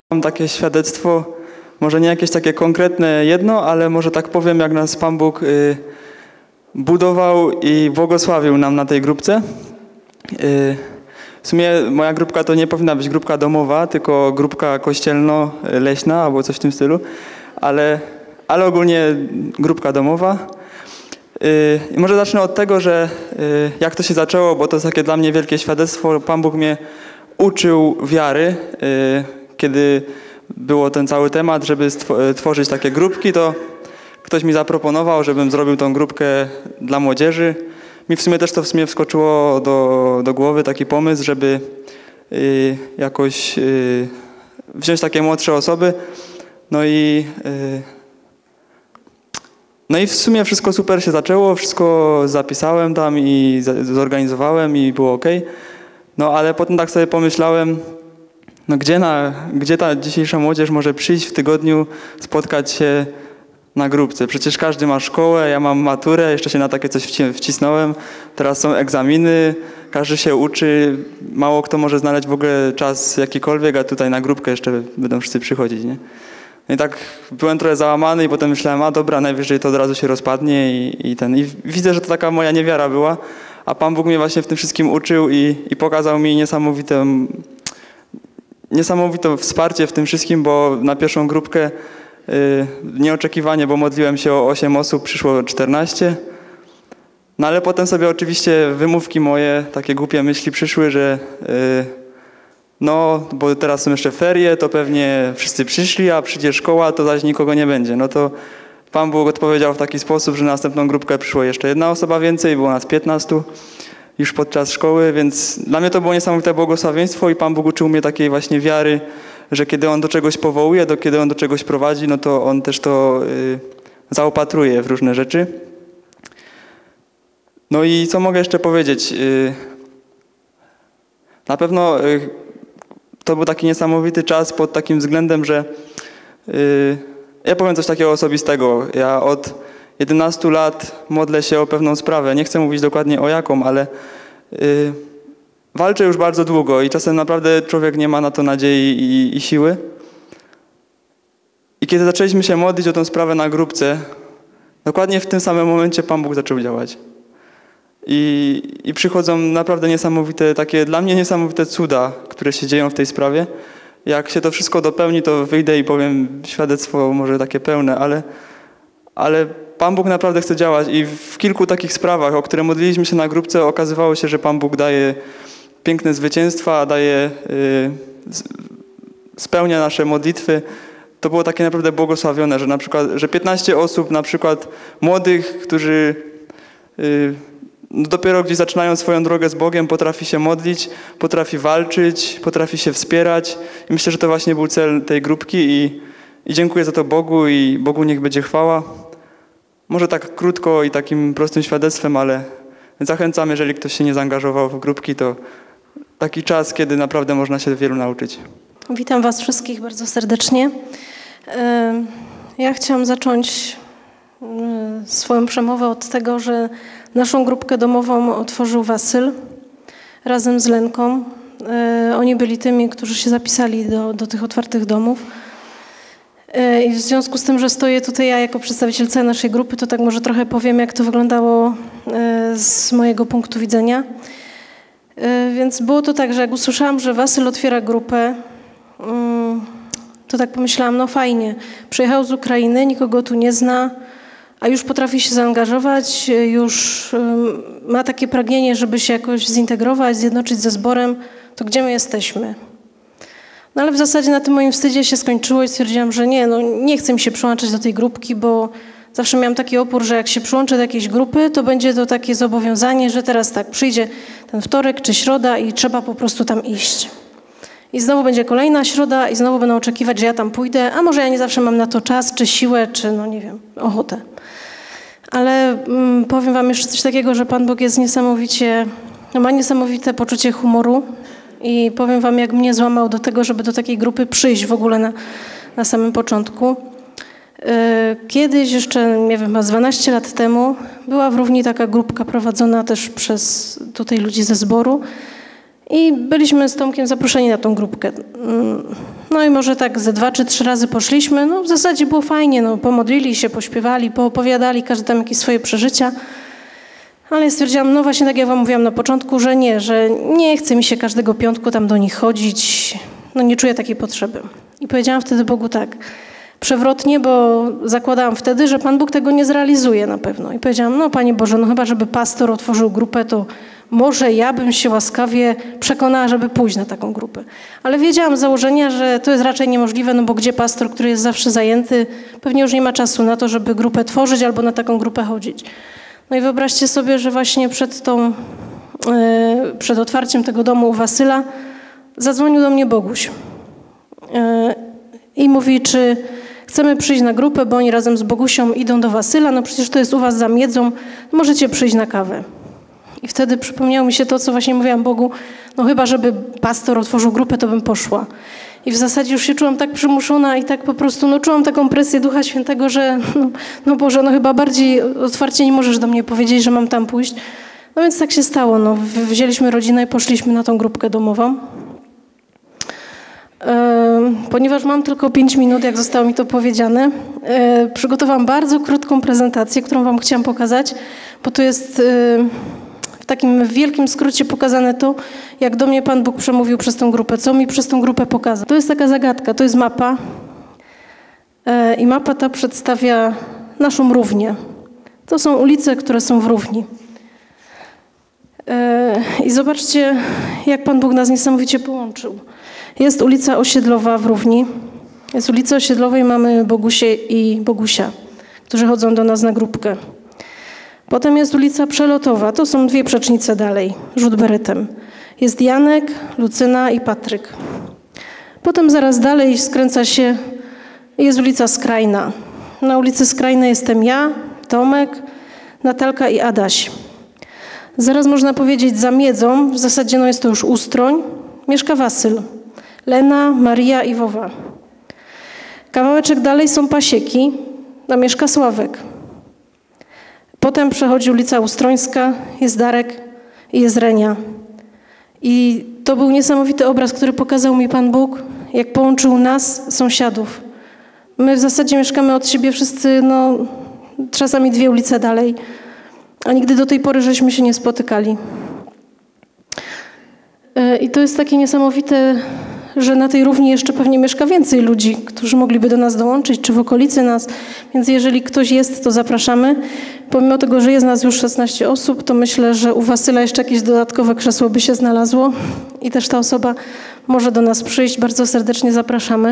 Mam takie świadectwo, może nie jakieś takie konkretne jedno, ale może tak powiem, jak nas Pan Bóg budował i błogosławił nam na tej grupce. W sumie moja grupka to nie powinna być grupka domowa, tylko grupka kościelno-leśna albo coś w tym stylu, ale ogólnie grupka domowa. I może zacznę od tego, że jak to się zaczęło, bo to jest takie dla mnie wielkie świadectwo. Pan Bóg mnie uczył wiary, kiedy było ten cały temat, żeby tworzyć takie grupki, to ktoś mi zaproponował, żebym zrobił tą grupkę dla młodzieży. Mi w sumie też to wskoczyło do głowy taki pomysł, żeby jakoś wziąć takie młodsze osoby. No i w sumie wszystko super się zaczęło, wszystko zapisałem tam i zorganizowałem i było ok. No ale potem tak sobie pomyślałem, no gdzie ta dzisiejsza młodzież może przyjść w tygodniu, spotkać się na grupce? Przecież każdy ma szkołę, ja mam maturę, jeszcze się na takie coś wcisnąłem. Teraz są egzaminy, każdy się uczy, mało kto może znaleźć w ogóle czas jakikolwiek, a tutaj na grupkę jeszcze będą wszyscy przychodzić, nie? No i tak byłem trochę załamany i potem myślałem, a dobra, najwyżej to od razu się rozpadnie i widzę, że to taka moja niewiara była, a Pan Bóg mnie właśnie w tym wszystkim uczył i pokazał mi niesamowite wsparcie w tym wszystkim, bo na pierwszą grupkę nieoczekiwanie, bo modliłem się o 8 osób, przyszło 14. No ale potem sobie oczywiście wymówki moje, takie głupie myśli przyszły, że no, bo teraz są jeszcze ferie, to pewnie wszyscy przyszli, a przyjdzie szkoła, to zaś nikogo nie będzie. No to Pan Bóg odpowiedział w taki sposób, że na następną grupkę przyszło jeszcze jedna osoba więcej, było nas 15 już podczas szkoły, więc dla mnie to było niesamowite błogosławieństwo i Pan Bóg uczył mnie takiej właśnie wiary, że kiedy On do czegoś powołuje, kiedy On do czegoś prowadzi, no to On też to zaopatruje w różne rzeczy. No i co mogę jeszcze powiedzieć? Na pewno to był taki niesamowity czas pod takim względem, że ja powiem coś takiego osobistego. Ja od 11 lat modlę się o pewną sprawę. Nie chcę mówić dokładnie o jaką, ale walczę już bardzo długo i czasem naprawdę człowiek nie ma na to nadziei i siły. I kiedy zaczęliśmy się modlić o tę sprawę na grupce, dokładnie w tym samym momencie Pan Bóg zaczął działać. I przychodzą naprawdę niesamowite, takie dla mnie niesamowite cuda, które się dzieją w tej sprawie. Jak się to wszystko dopełni, to wyjdę i powiem świadectwo może takie pełne, ale Pan Bóg naprawdę chce działać i w kilku takich sprawach, o które modliliśmy się na grupce, okazywało się, że Pan Bóg daje piękne zwycięstwa, spełnia nasze modlitwy. To było takie naprawdę błogosławione, że na przykład, że 15 osób na przykład młodych, którzy dopiero gdzieś zaczynają swoją drogę z Bogiem, potrafi się modlić, potrafi walczyć, potrafi się wspierać. I myślę, że to właśnie był cel tej grupki i dziękuję za to Bogu i Bogu niech będzie chwała. Może tak krótko i takim prostym świadectwem, ale zachęcam, jeżeli ktoś się nie zaangażował w grupki, to taki czas, kiedy naprawdę można się wielu nauczyć. Witam Was wszystkich bardzo serdecznie. Ja chciałam zacząć swoją przemowę od tego, że naszą grupkę domową otworzył Wasyl razem z Lenką. Oni byli tymi, którzy się zapisali do tych otwartych domów. I w związku z tym, że stoję tutaj ja jako przedstawicielka naszej grupy, to tak może trochę powiem, jak to wyglądało z mojego punktu widzenia. Więc było to tak, że jak usłyszałam, że Wasyl otwiera grupę, to tak pomyślałam, no fajnie, przyjechał z Ukrainy, nikogo tu nie zna, a już potrafi się zaangażować, już ma takie pragnienie, żeby się jakoś zintegrować, zjednoczyć ze zborem, to gdzie my jesteśmy? No ale w zasadzie na tym moim wstydzie się skończyło i stwierdziłam, że nie chcę mi się przyłączać do tej grupki, bo zawsze miałam taki opór, że jak się przyłączę do jakiejś grupy, to będzie to takie zobowiązanie, że teraz tak przyjdzie ten wtorek czy środa i trzeba po prostu tam iść. I znowu będzie kolejna środa i znowu będą oczekiwać, że ja tam pójdę, a może ja nie zawsze mam na to czas, czy siłę, czy nie wiem, ochotę. Ale powiem Wam jeszcze coś takiego, że Pan Bóg jest ma niesamowite poczucie humoru i powiem Wam, jak mnie złamał do tego, żeby do takiej grupy przyjść w ogóle na samym początku. Kiedyś jeszcze, nie wiem, chyba z 12 lat temu była w Równi taka grupka prowadzona też przez tutaj ludzi ze zboru I byliśmy z Tomkiem zaproszeni na tą grupkę. No i może tak ze 2 czy 3 razy poszliśmy. No w zasadzie było fajnie, no pomodlili się, pośpiewali, poopowiadali, każdy tam jakieś swoje przeżycia. Ale ja stwierdziłam, no właśnie tak jak wam mówiłam na początku, że nie chce mi się każdego piątku tam do nich chodzić. No nie czuję takiej potrzeby. I powiedziałam wtedy Bogu tak, przewrotnie, bo zakładałam wtedy, że Pan Bóg tego nie zrealizuje na pewno. I powiedziałam, no Panie Boże, no chyba żeby pastor otworzył grupę, to może ja bym się łaskawie przekonała, żeby pójść na taką grupę. Ale wiedziałam z założenia, że to jest raczej niemożliwe, no bo gdzie pastor, który jest zawsze zajęty, pewnie już nie ma czasu na to, żeby grupę tworzyć albo na taką grupę chodzić. No i wyobraźcie sobie, że właśnie przed otwarciem tego domu u Wasyla zadzwonił do mnie Boguś i mówi, czy chcemy przyjść na grupę, bo oni razem z Bogusią idą do Wasyla, no przecież to jest u was za Miedzą, możecie przyjść na kawę. I wtedy przypomniało mi się to, co właśnie mówiłam Bogu, no chyba, żeby pastor otworzył grupę, to bym poszła. I w zasadzie już się czułam tak przymuszona i tak po prostu, no czułam taką presję Ducha Świętego, że no Boże, no chyba bardziej otwarcie nie możesz do mnie powiedzieć, że mam tam pójść. No więc tak się stało, no wzięliśmy rodzinę i poszliśmy na tą grupkę domową. Ponieważ mam tylko 5 minut, jak zostało mi to powiedziane, przygotowałam bardzo krótką prezentację, którą wam chciałam pokazać, bo to jest w takim wielkim skrócie pokazane to, jak do mnie Pan Bóg przemówił przez tą grupę, co mi przez tą grupę pokazał. To jest taka zagadka, to jest mapa i mapa ta przedstawia naszą równię. To są ulice, które są w równi. I zobaczcie, jak Pan Bóg nas niesamowicie połączył. Jest ulica Osiedlowa w Równi. Jest ulica Osiedlowa i mamy Bogusię i Bogusia, którzy chodzą do nas na grupkę. Potem jest ulica Przelotowa. To są 2 przecznice dalej, rzut beretem. Jest Janek, Lucyna i Patryk. Potem zaraz dalej skręca się, jest ulica Skrajna. Na ulicy Skrajnej jestem ja, Tomek, Natalka i Adaś. Zaraz można powiedzieć za Miedzą, w zasadzie no jest to już Ustroń, mieszka Wasyl, Lena, Maria i Wowa. Kawałeczek dalej są Pasieki, tam mieszka Sławek. Potem przechodzi ulica Ustrońska, jest Darek i jest Renia. I to był niesamowity obraz, który pokazał mi Pan Bóg, jak połączył nas, sąsiadów. My w zasadzie mieszkamy od siebie wszyscy, no czasami 2 ulice dalej, a nigdy do tej pory żeśmy się nie spotykali. I to jest takie niesamowite, że na tej równi jeszcze pewnie mieszka więcej ludzi, którzy mogliby do nas dołączyć, czy w okolicy nas. Więc jeżeli ktoś jest, to zapraszamy. Pomimo tego, że jest nas już 16 osób, to myślę, że u Wasyla jeszcze jakieś dodatkowe krzesło by się znalazło i też ta osoba może do nas przyjść. Bardzo serdecznie zapraszamy.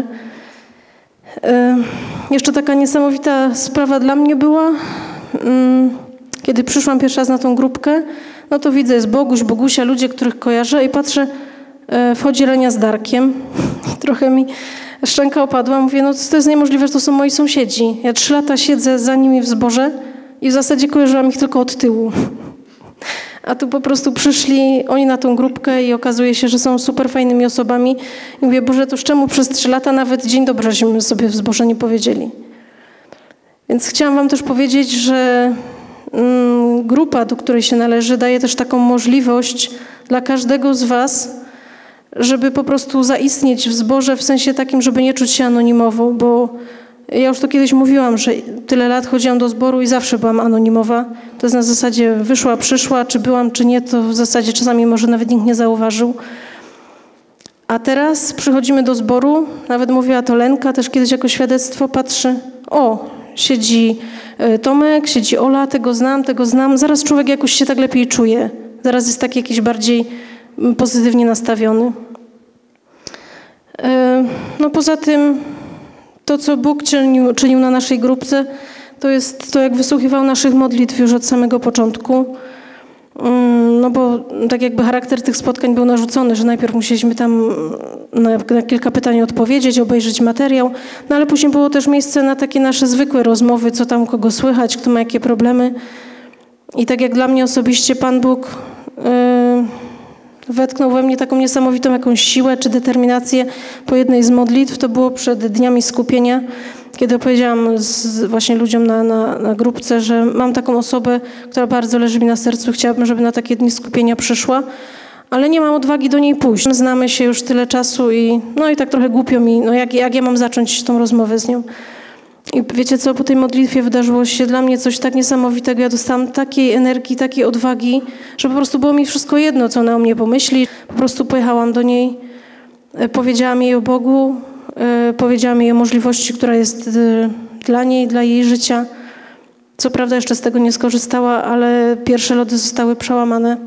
Jeszcze taka niesamowita sprawa dla mnie była, kiedy przyszłam pierwszy raz na tą grupkę, no to widzę, jest Boguś, Bogusia, ludzie, których kojarzę i patrzę, wchodzi Renia z Darkiem. Trochę mi szczęka opadła. Mówię, no to jest niemożliwe, że to są moi sąsiedzi. Ja 3 lata siedzę za nimi w zborze i w zasadzie kojarzyłam ich tylko od tyłu. A tu po prostu przyszli oni na tą grupkę i okazuje się, że są super fajnymi osobami. I mówię, Boże, to czemu przez 3 lata nawet dzień dobreśmy sobie w zborze nie powiedzieli. Więc chciałam wam też powiedzieć, że grupa, do której się należy, daje też taką możliwość dla każdego z was, żeby po prostu zaistnieć w zborze w sensie takim, żeby nie czuć się anonimowo, bo ja już to kiedyś mówiłam, że tyle lat chodziłam do zboru i zawsze byłam anonimowa. To jest na zasadzie wyszła, przyszła, czy byłam, czy nie, to w zasadzie czasami może nawet nikt nie zauważył. A teraz przychodzimy do zboru, nawet mówiła to Lenka, też kiedyś jako świadectwo patrzy, o, siedzi Tomek, siedzi Ola, tego znam. Zaraz człowiek jakoś się tak lepiej czuje. Zaraz jest taki jakiś bardziej pozytywnie nastawiony. No poza tym to, co Bóg czynił na naszej grupce, to jest to, jak wysłuchiwał naszych modlitw już od samego początku. No bo tak jakby charakter tych spotkań był narzucony, że najpierw musieliśmy tam na kilka pytań odpowiedzieć, obejrzeć materiał, no ale później było też miejsce na takie nasze zwykłe rozmowy, co tam kogo słychać, kto ma jakie problemy. I tak jak dla mnie osobiście Pan Bóg wetknął we mnie taką niesamowitą jakąś siłę czy determinację po jednej z modlitw, to było przed dniami skupienia, kiedy opowiedziałam właśnie ludziom na grupce, że mam taką osobę, która bardzo leży mi na sercu, chciałabym, żeby na takie dni skupienia przyszła. ale nie mam odwagi do niej pójść. Znamy się już tyle czasu i tak trochę głupio mi, jak ja mam zacząć tą rozmowę z nią. I wiecie co, po tej modlitwie wydarzyło się dla mnie coś tak niesamowitego. Ja dostałam takiej energii, takiej odwagi, że po prostu było mi wszystko jedno, co ona o mnie pomyśli. Po prostu pojechałam do niej, powiedziałam jej o Bogu, powiedziałam jej o możliwości, która jest dla niej, dla jej życia. Co prawda jeszcze z tego nie skorzystała, ale pierwsze lody zostały przełamane.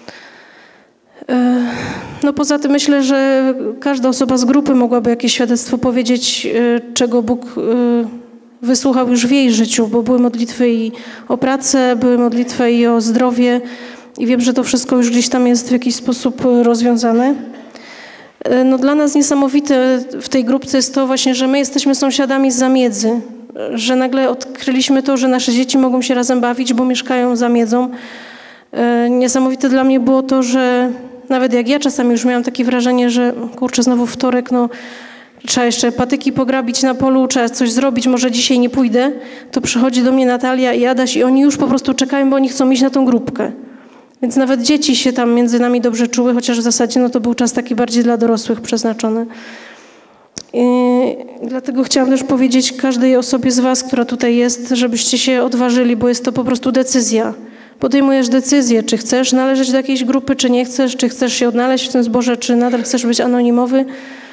Poza tym myślę, że każda osoba z grupy mogłaby jakieś świadectwo powiedzieć, czego Bóg wysłuchał już w jej życiu, bo były modlitwy i o pracę, były modlitwy i o zdrowie i wiem, że to wszystko już gdzieś tam jest w jakiś sposób rozwiązane. Dla nas niesamowite w tej grupce jest to właśnie, że my jesteśmy sąsiadami z Zamiedzy, że nagle odkryliśmy to, że nasze dzieci mogą się razem bawić, bo mieszkają za Miedzą. Niesamowite dla mnie było to, że nawet jak ja czasami już miałam takie wrażenie, że kurczę, znowu wtorek, trzeba jeszcze patyki pograbić na polu, trzeba coś zrobić, może dzisiaj nie pójdę, to przychodzi do mnie Natalia i Adaś i oni już po prostu czekają, bo oni chcą iść na tą grupkę. Więc nawet dzieci się tam między nami dobrze czuły, chociaż w zasadzie to był czas taki bardziej dla dorosłych przeznaczony. I dlatego chciałam też powiedzieć każdej osobie z was, która tutaj jest, żebyście się odważyli, bo jest to po prostu decyzja. Podejmujesz decyzję, czy chcesz należeć do jakiejś grupy, czy nie chcesz, czy chcesz się odnaleźć w tym zborze, czy nadal chcesz być anonimowy.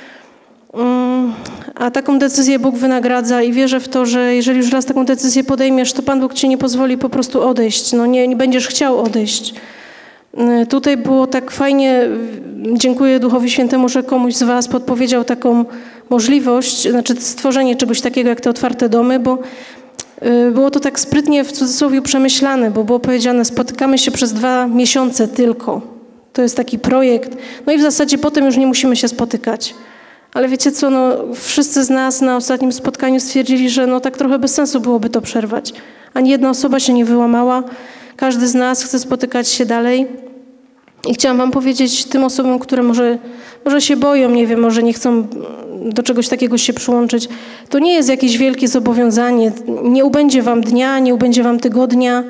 A taką decyzję Bóg wynagradza i wierzę w to, że jeżeli już raz taką decyzję podejmiesz, to Pan Bóg ci nie pozwoli po prostu odejść. Nie będziesz chciał odejść. Tutaj było tak fajnie, dziękuję Duchowi Świętemu, że komuś z was podpowiedział taką możliwość, znaczy stworzenie czegoś takiego jak te otwarte domy, bo było to tak sprytnie w cudzysłowie przemyślane, bo było powiedziane, spotykamy się przez 2 miesiące tylko. To jest taki projekt. I w zasadzie potem już nie musimy się spotykać. Ale wiecie co, wszyscy z nas na ostatnim spotkaniu stwierdzili, że tak trochę bez sensu byłoby to przerwać. Ani jedna osoba się nie wyłamała. Każdy z nas chce spotykać się dalej. I chciałam wam powiedzieć tym osobom, które może się boją, nie wiem, może nie chcą do czegoś takiego się przyłączyć. To nie jest jakieś wielkie zobowiązanie. Nie ubędzie wam dnia, nie ubędzie wam tygodnia.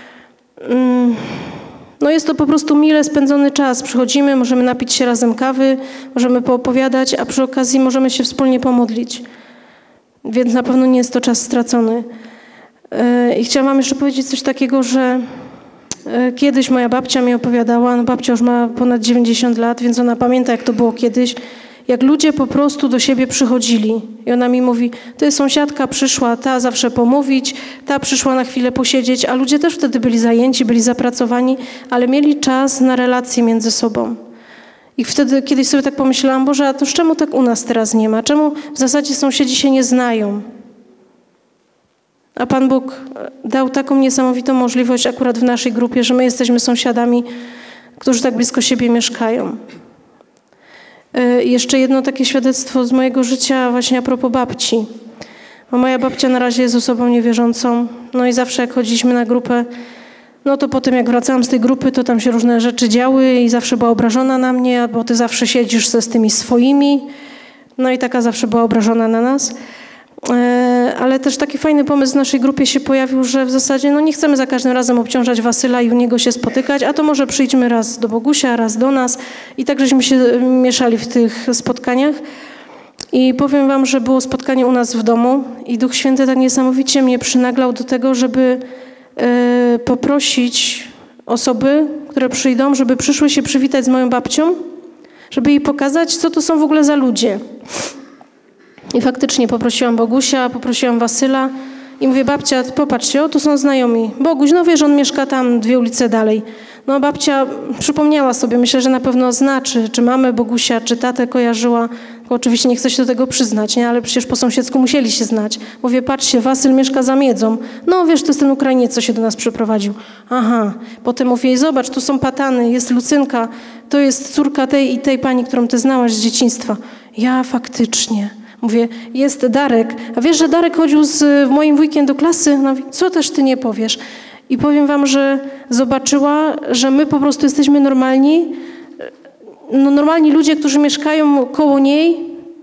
Jest to po prostu mile spędzony czas. Przychodzimy, możemy napić się razem kawy, możemy poopowiadać, a przy okazji możemy się wspólnie pomodlić. Więc na pewno nie jest to czas stracony. I chciałam wam jeszcze powiedzieć coś takiego, że kiedyś moja babcia mi opowiadała, babcia już ma ponad 90 lat, więc ona pamięta, jak to było kiedyś, jak ludzie po prostu do siebie przychodzili. I ona mi mówi, to jest sąsiadka przyszła, ta zawsze pomówić, ta przyszła na chwilę posiedzieć, a ludzie też wtedy byli zajęci, byli zapracowani, ale mieli czas na relacje między sobą. I wtedy kiedyś sobie tak pomyślałam, Boże, a to czemu tak u nas teraz nie ma? Czemu w zasadzie sąsiedzi się nie znają? A Pan Bóg dał taką niesamowitą możliwość akurat w naszej grupie, że my jesteśmy sąsiadami, którzy tak blisko siebie mieszkają. Jeszcze jedno takie świadectwo z mojego życia właśnie a propos babci. Moja babcia na razie jest osobą niewierzącą. I zawsze jak chodziliśmy na grupę, to potem jak wracałam z tej grupy, to tam się różne rzeczy działy i zawsze była obrażona na mnie, bo ty zawsze siedzisz z tymi swoimi. I taka zawsze była obrażona na nas. Ale też taki fajny pomysł w naszej grupie się pojawił, że w zasadzie nie chcemy za każdym razem obciążać Wasyla i u niego się spotykać, a to może przyjdźmy raz do Bogusia, raz do nas i tak żeśmy się mieszali w tych spotkaniach. I powiem wam, że było spotkanie u nas w domu i Duch Święty tak niesamowicie mnie przynaglał do tego, żeby poprosić osoby, które przyjdą, żeby przyszły się przywitać z moją babcią, żeby jej pokazać, co to są w ogóle za ludzie. I faktycznie poprosiłam Bogusia, poprosiłam Wasyla i mówię, babcia, popatrzcie, tu są znajomi. Boguś, wiesz, on mieszka tam 2 ulice dalej. Babcia przypomniała sobie, myślę, że na pewno zna, czy mamę Bogusia, czy tatę kojarzyła. Oczywiście nie chcę się do tego przyznać, ale przecież po sąsiedzku musieli się znać. Mówię, patrzcie, Wasyl mieszka za Miedzą. Wiesz, to jest ten Ukrainiec, co się do nas przyprowadził. Aha. Potem mówię, zobacz, tu są Patany, jest Lucynka, to jest córka tej i tej pani, którą ty znałaś z dzieciństwa. Ja faktycznie. Mówię, jest Darek. A wiesz, że Darek chodził z moim wujkiem do klasy? Co też ty nie powiesz? I powiem wam, że zobaczyła, że my po prostu jesteśmy normalni. Normalni ludzie, którzy mieszkają koło niej,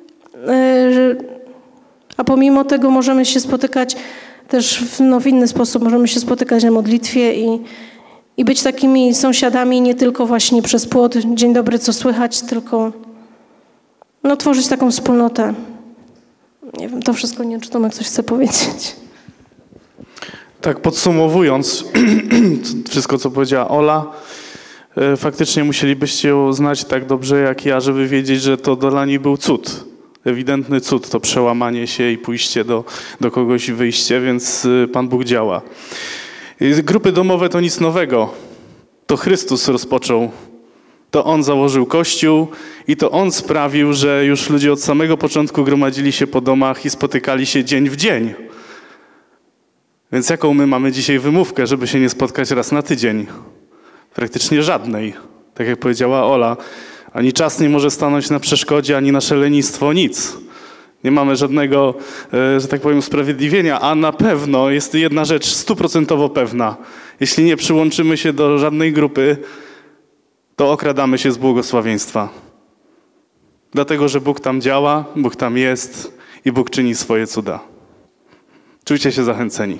a pomimo tego możemy się spotykać też w inny sposób. Możemy się spotykać na modlitwie i i być takimi sąsiadami nie tylko właśnie przez płot, dzień dobry, co słychać, tylko no, tworzyć taką wspólnotę. Nie wiem, to wszystko, nie wiem, czy Tomek coś chce powiedzieć. Tak podsumowując wszystko, co powiedziała Ola, faktycznie musielibyście ją znać tak dobrze jak ja, żeby wiedzieć, że to dla niej był cud. Ewidentny cud, to przełamanie się i pójście do kogoś i wyjście, więc Pan Bóg działa. Grupy domowe to nic nowego. To Chrystus rozpoczął. To On założył Kościół i to On sprawił, że już ludzie od samego początku gromadzili się po domach i spotykali się dzień w dzień. Więc jaką my mamy dzisiaj wymówkę, żeby się nie spotkać raz na tydzień? Praktycznie żadnej. Tak jak powiedziała Ola, ani czas nie może stanąć na przeszkodzie, ani nasze lenistwo, nic. Nie mamy żadnego, że tak powiem, usprawiedliwienia, a na pewno jest jedna rzecz 100% pewna. Jeśli nie przyłączymy się do żadnej grupy, to okradamy się z błogosławieństwa. Dlatego, że Bóg tam działa, Bóg tam jest i Bóg czyni swoje cuda. Czujcie się zachęceni.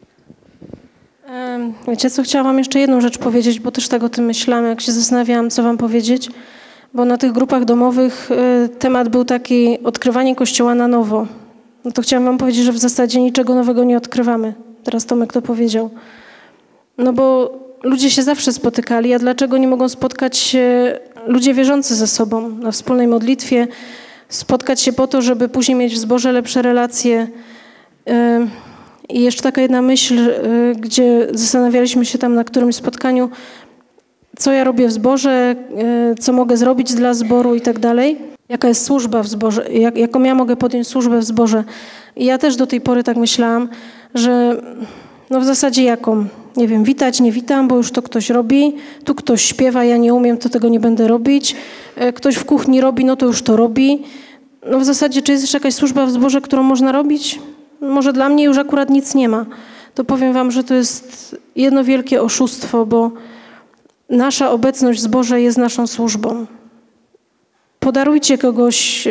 Wiecie co, chciałam wam jeszcze jedną rzecz powiedzieć, bo też tak o tym myślałam, jak się zastanawiałam, co wam powiedzieć. Bo na tych grupach domowych temat był taki odkrywanie Kościoła na nowo. No to chciałam wam powiedzieć, że w zasadzie niczego nowego nie odkrywamy. Teraz Tomek to powiedział. No bo ludzie się zawsze spotykali, a dlaczego nie mogą spotkać się ludzie wierzący ze sobą na wspólnej modlitwie, spotkać się po to, żeby później mieć w zborze lepsze relacje. I jeszcze taka jedna myśl, gdzie zastanawialiśmy się tam na którymś spotkaniu, co ja robię w zborze, co mogę zrobić dla zboru i tak dalej. Jaka jest służba w zborze, jaką ja mogę podjąć służbę w zborze. I ja też do tej pory tak myślałam, że no w zasadzie jaką? Nie wiem, witać, nie witam, bo już to ktoś robi. Tu ktoś śpiewa, ja nie umiem, to tego nie będę robić. Ktoś w kuchni robi, no to już to robi. No w zasadzie, czy jest jeszcze jakaś służba w zborze, którą można robić? Może dla mnie już akurat nic nie ma. To powiem wam, że to jest jedno wielkie oszustwo, bo nasza obecność w zborze jest naszą służbą. Podarujcie kogoś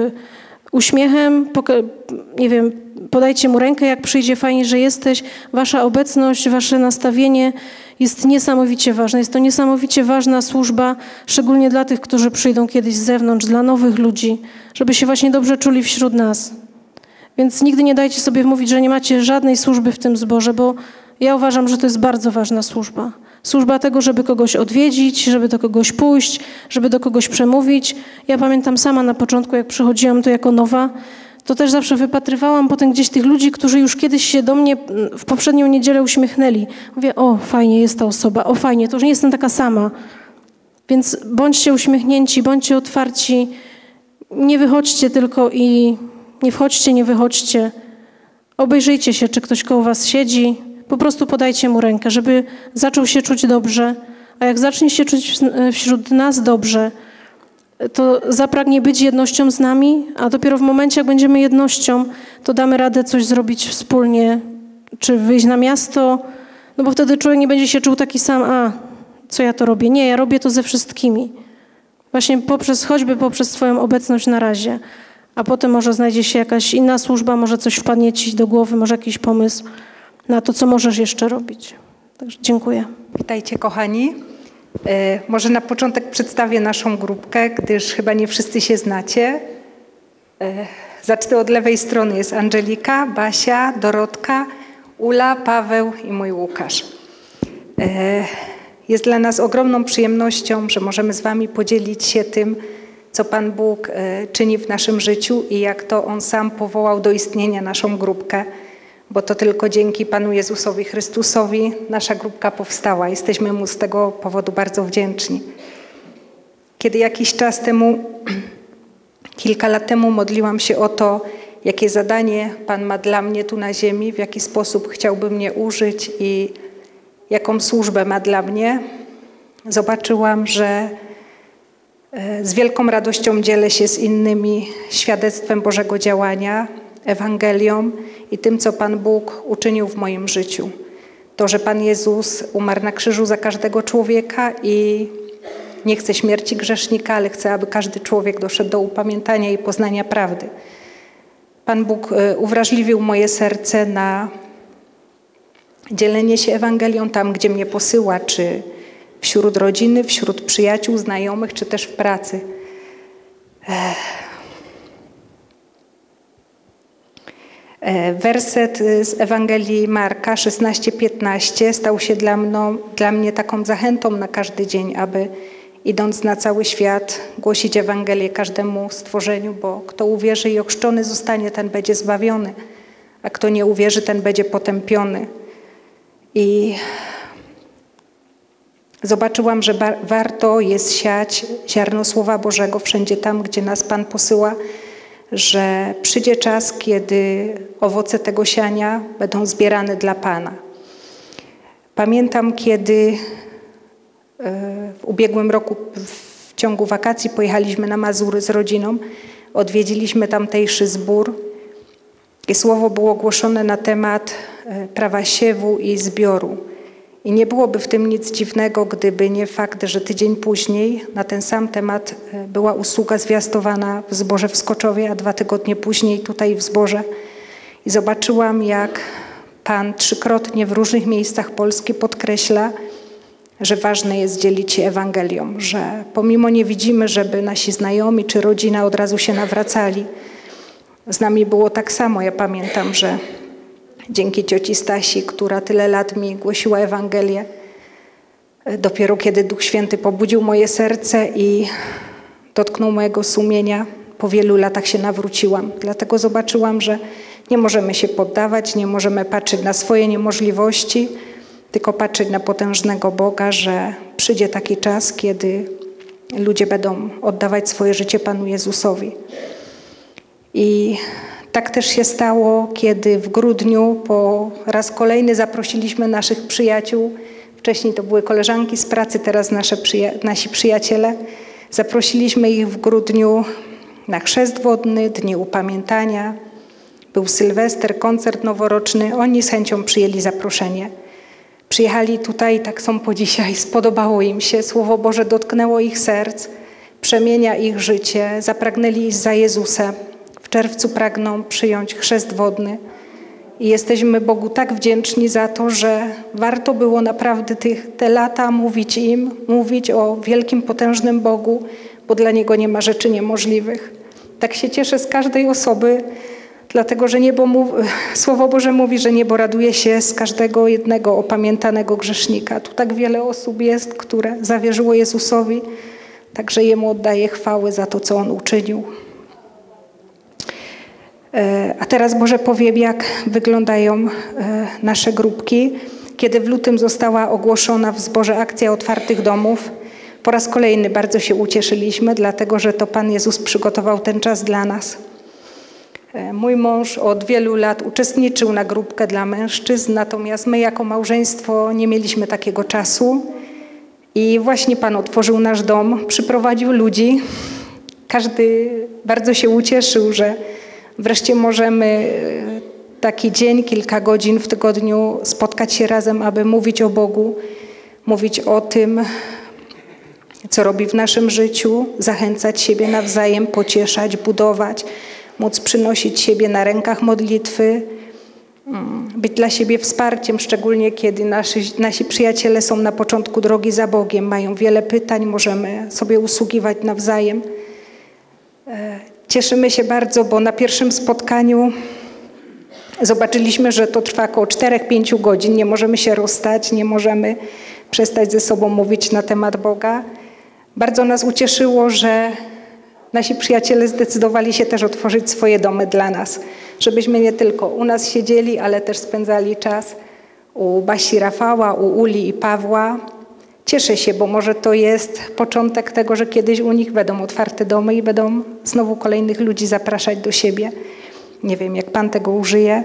uśmiechem, nie wiem, podajcie mu rękę, jak przyjdzie, fajnie, że jesteś. Wasza obecność, wasze nastawienie jest niesamowicie ważne. Jest to niesamowicie ważna służba, szczególnie dla tych, którzy przyjdą kiedyś z zewnątrz, dla nowych ludzi, żeby się właśnie dobrze czuli wśród nas. Więc nigdy nie dajcie sobie wmówić, że nie macie żadnej służby w tym zborze, bo ja uważam, że to jest bardzo ważna służba. Służba tego, żeby kogoś odwiedzić, żeby do kogoś pójść, żeby do kogoś przemówić. Ja pamiętam sama na początku, jak przychodziłam tu jako nowa, to też zawsze wypatrywałam potem gdzieś tych ludzi, którzy już kiedyś się do mnie w poprzednią niedzielę uśmiechnęli. Mówię, o fajnie jest ta osoba, o fajnie, to już nie jestem taka sama. Więc bądźcie uśmiechnięci, bądźcie otwarci, nie wychodźcie tylko i nie wchodźcie, nie wychodźcie. Obejrzyjcie się, czy ktoś koło was siedzi. Po prostu podajcie mu rękę, żeby zaczął się czuć dobrze. A jak zacznie się czuć wśród nas dobrze, to zapragnie być jednością z nami, a dopiero w momencie, jak będziemy jednością, to damy radę coś zrobić wspólnie, czy wyjść na miasto, no bo wtedy człowiek nie będzie się czuł taki sam, co ja to robię. Nie, ja robię to ze wszystkimi. Właśnie choćby poprzez swoją obecność na razie. A potem może znajdzie się jakaś inna służba, może coś wpadnie ci do głowy, może jakiś pomysł na to, co możesz jeszcze robić. Także dziękuję. Witajcie kochani. Może na początek przedstawię naszą grupkę, gdyż chyba nie wszyscy się znacie. Zacznę od lewej strony. Jest Angelika, Basia, Dorotka, Ula, Paweł i mój Łukasz. Jest dla nas ogromną przyjemnością, że możemy z wami podzielić się tym, co Pan Bóg czyni w naszym życiu i jak to On sam powołał do istnienia naszą grupkę, bo to tylko dzięki Panu Jezusowi Chrystusowi nasza grupka powstała. Jesteśmy Mu z tego powodu bardzo wdzięczni. Kiedy jakiś czas temu, kilka lat temu modliłam się o to, jakie zadanie Pan ma dla mnie tu na ziemi, w jaki sposób chciałby mnie użyć i jaką służbę ma dla mnie, zobaczyłam, że z wielką radością dzielę się z innymi świadectwem Bożego działania, Ewangelią i tym, co Pan Bóg uczynił w moim życiu. To, że Pan Jezus umarł na krzyżu za każdego człowieka i nie chce śmierci grzesznika, ale chce, aby każdy człowiek doszedł do upamiętania i poznania prawdy. Pan Bóg uwrażliwił moje serce na dzielenie się Ewangelią tam, gdzie mnie posyła, czy wśród rodziny, wśród przyjaciół, znajomych, czy też w pracy. Werset z Ewangelii Marka 16:15 stał się dla mnie taką zachętą na każdy dzień, aby idąc na cały świat głosić Ewangelię każdemu stworzeniu, bo kto uwierzy i ochrzczony zostanie, ten będzie zbawiony, a kto nie uwierzy, ten będzie potępiony. I zobaczyłam, że warto jest siać ziarno Słowa Bożego wszędzie tam, gdzie nas Pan posyła, że przyjdzie czas, kiedy owoce tego siania będą zbierane dla Pana. Pamiętam, kiedy w ubiegłym roku w ciągu wakacji pojechaliśmy na Mazury z rodziną, odwiedziliśmy tamtejszy zbór i słowo było głoszone na temat prawa siewu i zbioru. I nie byłoby w tym nic dziwnego, gdyby nie fakt, że tydzień później na ten sam temat była usługa zwiastowana w zborze w Skoczowie, a 2 tygodnie później tutaj w zborze. I zobaczyłam, jak Pan 3-krotnie w różnych miejscach Polski podkreśla, że ważne jest dzielić się Ewangelią, że pomimo nie widzimy, żeby nasi znajomi czy rodzina od razu się nawracali. Z nami było tak samo. Ja pamiętam, że dzięki cioci Stasi, która tyle lat mi głosiła Ewangelię, dopiero kiedy Duch Święty pobudził moje serce i dotknął mojego sumienia, po wielu latach się nawróciłam. Dlatego zobaczyłam, że nie możemy się poddawać, nie możemy patrzeć na swoje niemożliwości, tylko patrzeć na potężnego Boga, że przyjdzie taki czas, kiedy ludzie będą oddawać swoje życie Panu Jezusowi. I tak też się stało, kiedy w grudniu po raz kolejny zaprosiliśmy naszych przyjaciół. Wcześniej to były koleżanki z pracy, teraz nasi przyjaciele. Zaprosiliśmy ich w grudniu na chrzest wodny, dni upamiętania. Był Sylwester, koncert noworoczny. Oni z chęcią przyjęli zaproszenie. Przyjechali tutaj, tak są po dzisiaj, spodobało im się. Słowo Boże dotknęło ich serc, przemienia ich życie, zapragnęli iść za Jezusem. W czerwcu pragną przyjąć chrzest wodny i jesteśmy Bogu tak wdzięczni za to, że warto było naprawdę te lata mówić o wielkim, potężnym Bogu, bo dla Niego nie ma rzeczy niemożliwych. Tak się cieszę z każdej osoby, dlatego że Słowo Boże mówi, że niebo raduje się z każdego jednego opamiętanego grzesznika. Tu tak wiele osób jest, które zawierzyło Jezusowi, także Jemu oddaję chwałę za to, co On uczynił. A teraz Boże powiem, jak wyglądają nasze grupki. Kiedy w lutym została ogłoszona w zborze akcja otwartych domów, po raz kolejny bardzo się ucieszyliśmy, dlatego że to Pan Jezus przygotował ten czas dla nas. Mój mąż od wielu lat uczestniczył na grupkę dla mężczyzn, natomiast my jako małżeństwo nie mieliśmy takiego czasu. I właśnie Pan otworzył nasz dom, przyprowadził ludzi. Każdy bardzo się ucieszył, że wreszcie możemy taki dzień, kilka godzin w tygodniu spotkać się razem, aby mówić o Bogu, mówić o tym, co robi w naszym życiu, zachęcać siebie nawzajem, pocieszać, budować, móc przynosić siebie na rękach modlitwy, być dla siebie wsparciem, szczególnie kiedy nasi przyjaciele są na początku drogi za Bogiem, mają wiele pytań, możemy sobie usługiwać nawzajem. Cieszymy się bardzo, bo na pierwszym spotkaniu zobaczyliśmy, że to trwa około 4-5 godzin. Nie możemy się rozstać, nie możemy przestać ze sobą mówić na temat Boga. Bardzo nas ucieszyło, że nasi przyjaciele zdecydowali się też otworzyć swoje domy dla nas, żebyśmy nie tylko u nas siedzieli, ale też spędzali czas u Basi, Rafała, u Uli i Pawła. Cieszę się, bo może to jest początek tego, że kiedyś u nich będą otwarte domy i będą znowu kolejnych ludzi zapraszać do siebie. Nie wiem, jak Pan tego użyje.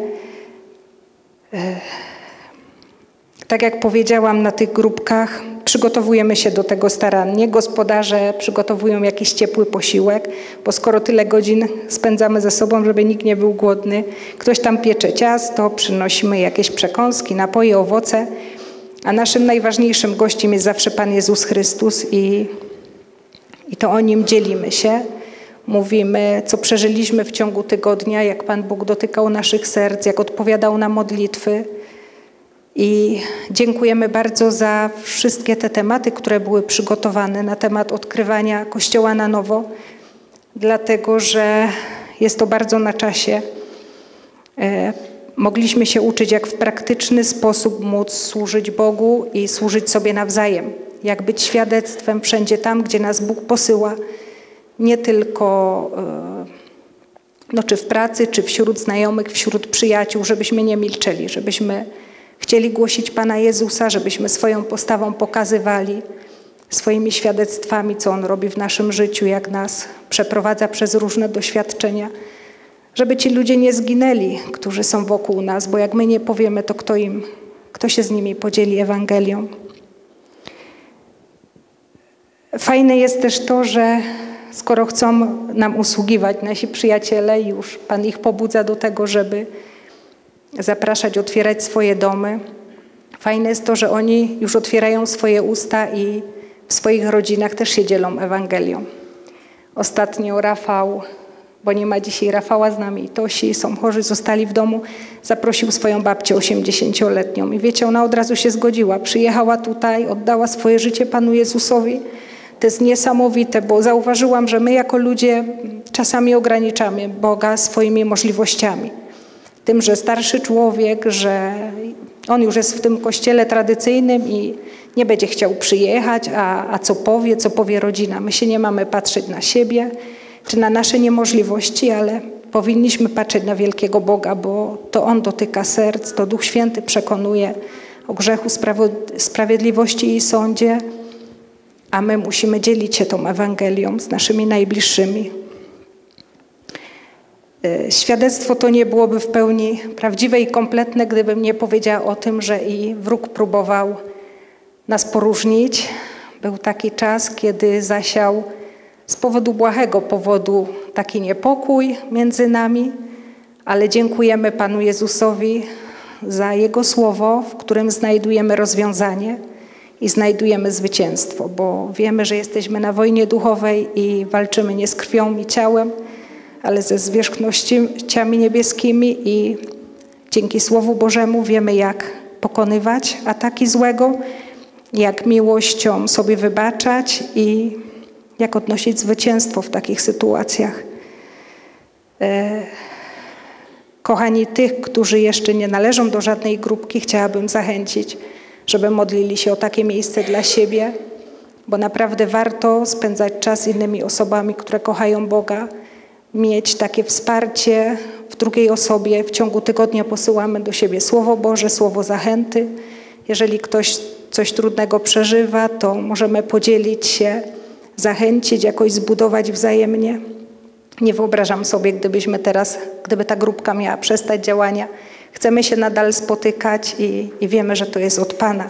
Tak jak powiedziałam, na tych grupkach przygotowujemy się do tego starannie. Gospodarze przygotowują jakiś ciepły posiłek, bo skoro tyle godzin spędzamy ze sobą, żeby nikt nie był głodny, ktoś tam piecze ciasto, przynosimy jakieś przekąski, napoje, owoce, a naszym najważniejszym gościem jest zawsze Pan Jezus Chrystus i to o Nim dzielimy się. Mówimy, co przeżyliśmy w ciągu tygodnia, jak Pan Bóg dotykał naszych serc, jak odpowiadał na modlitwy. I dziękujemy bardzo za wszystkie te tematy, które były przygotowane na temat odkrywania Kościoła na nowo, dlatego że jest to bardzo na czasie. Mogliśmy się uczyć, jak w praktyczny sposób móc służyć Bogu i służyć sobie nawzajem. Jak być świadectwem wszędzie tam, gdzie nas Bóg posyła. Nie tylko czy w pracy, czy wśród znajomych, wśród przyjaciół, żebyśmy nie milczeli, żebyśmy chcieli głosić Pana Jezusa, żebyśmy swoją postawą pokazywali, swoimi świadectwami, co On robi w naszym życiu, jak nas przeprowadza przez różne doświadczenia. Żeby ci ludzie nie zginęli, którzy są wokół nas, bo jak my nie powiemy, to kto się z nimi podzieli Ewangelią. Fajne jest też to, że skoro chcą nam usługiwać nasi przyjaciele, już Pan ich pobudza do tego, żeby zapraszać, otwierać swoje domy. Fajne jest to, że oni już otwierają swoje usta i w swoich rodzinach też się dzielą Ewangelią. Ostatnio Rafał, bo nie ma dzisiaj Rafała z nami i Tosi, są chorzy, zostali w domu, zaprosił swoją babcię 80-letnią. I wiecie, ona od razu się zgodziła. Przyjechała tutaj, oddała swoje życie Panu Jezusowi. To jest niesamowite, bo zauważyłam, że my jako ludzie czasami ograniczamy Boga swoimi możliwościami. Tym, że starszy człowiek, że on już jest w tym kościele tradycyjnym i nie będzie chciał przyjechać, a co powie rodzina. My się nie mamy patrzeć na siebie czy na nasze niemożliwości, ale powinniśmy patrzeć na wielkiego Boga, bo to On dotyka serc, to Duch Święty przekonuje o grzechu, sprawiedliwości i sądzie, a my musimy dzielić się tą Ewangelią z naszymi najbliższymi. Świadectwo to nie byłoby w pełni prawdziwe i kompletne, gdybym nie powiedziała o tym, że i wróg próbował nas poróżnić. Był taki czas, kiedy zasiał z powodu błahego powodu taki niepokój między nami, ale dziękujemy Panu Jezusowi za Jego słowo, w którym znajdujemy rozwiązanie i znajdujemy zwycięstwo, bo wiemy, że jesteśmy na wojnie duchowej i walczymy nie z krwią i ciałem, ale ze zwierzchnościami niebieskimi i dzięki Słowu Bożemu wiemy, jak pokonywać ataki złego, jak miłością sobie wybaczać i jak odnosić zwycięstwo w takich sytuacjach. Kochani, tych, którzy jeszcze nie należą do żadnej grupki, chciałabym zachęcić, żeby modlili się o takie miejsce dla siebie, bo naprawdę warto spędzać czas z innymi osobami, które kochają Boga, mieć takie wsparcie w drugiej osobie. W ciągu tygodnia posyłamy do siebie Słowo Boże, słowo zachęty. Jeżeli ktoś coś trudnego przeżywa, to możemy podzielić się, zachęcić, jakoś zbudować wzajemnie. Nie wyobrażam sobie, gdyby ta grupka miała przestać działania. Chcemy się nadal spotykać i wiemy, że to jest od Pana.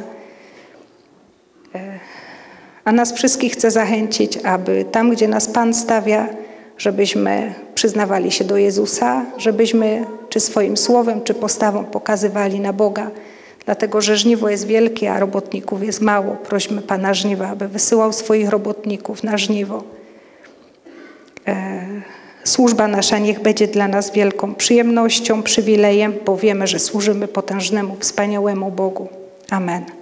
A nas wszystkich chcę zachęcić, aby tam, gdzie nas Pan stawia, żebyśmy przyznawali się do Jezusa, żebyśmy czy swoim słowem, czy postawą pokazywali na Boga, dlatego że żniwo jest wielkie, a robotników jest mało. Prośmy Pana żniwa, aby wysyłał swoich robotników na żniwo. Służba nasza niech będzie dla nas wielką przyjemnością, przywilejem, bo wiemy, że służymy potężnemu, wspaniałemu Bogu. Amen.